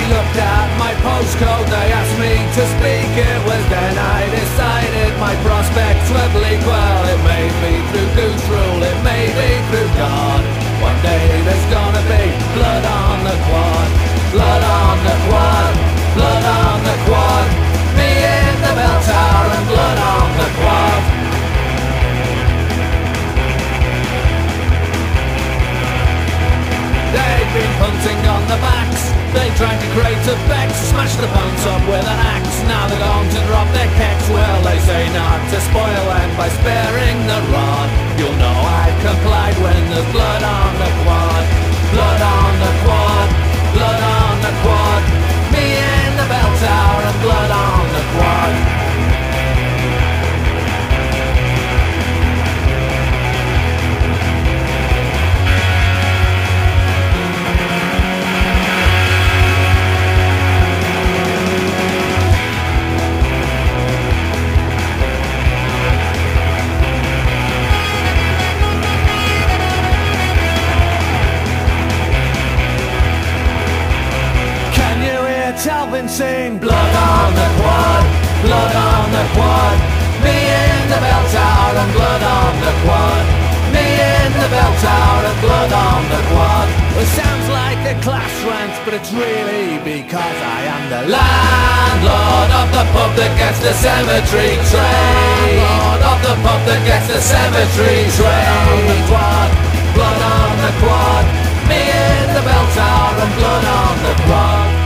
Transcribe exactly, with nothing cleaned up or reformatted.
looked at my postcode, they asked me to speak. It was then I decided my prospects were bleak. Well, it may be through Goose Rule, it may be through God. One day there's gonna be blood on the quad. Blood on the quad, blood on the quad. Me in the bell tower and blood on the quad. They've been punting on the backs, they tried to create a vex, smash the bones up with an axe. Now they're going to drop their kecks. Well, they say not to spoil them by sparing the rod. You'll know I complied when there's blood on the quad. Blood on the quad, blood on the quad. Me in the bell tower and blood on the quad. Talvin sing blood on the quad, blood on the quad. Me in the bell tower and blood on the quad. Me in the bell tower and blood on the quad. It sounds like a class rant, but it's really because I am the landlord of the pub that gets the cemetery train. Landlord of the pub that gets the cemetery train. Blood on the quad, blood on the quad. Me in the bell tower and blood on the quad.